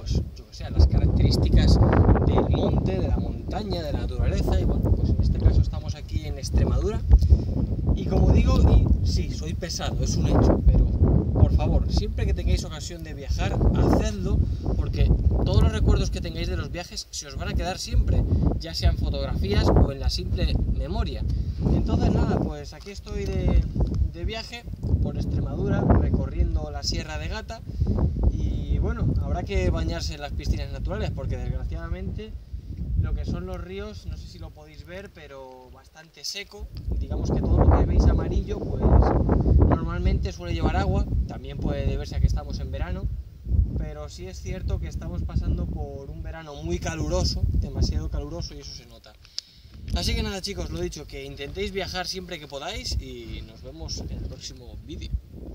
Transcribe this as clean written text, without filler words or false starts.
pues yo que sé, las características del monte, de la montaña, de la naturaleza. Y bueno, pues en este caso estamos aquí en Extremadura. Y como digo, y sí, soy pesado, es un hecho, pero por favor, siempre que tengáis ocasión de viajar, hacedlo, porque todos los recuerdos que tengáis de los viajes se os van a quedar siempre, ya sean fotografías o en la simple memoria. Entonces nada, pues aquí estoy de viaje por Extremadura, recorriendo la Sierra de Gata, y bueno, habrá que bañarse en las piscinas naturales, porque desgraciadamente lo que son los ríos, no sé si lo podéis ver, pero bastante seco. Digamos que todo lo que veis amarillo, pues normalmente suele llevar agua. También puede deberse a que estamos en verano, pero sí es cierto que estamos pasando por un verano muy caluroso, demasiado caluroso, y eso se nota. Así que nada, chicos, lo dicho, que intentéis viajar siempre que podáis y nos vemos en el próximo vídeo.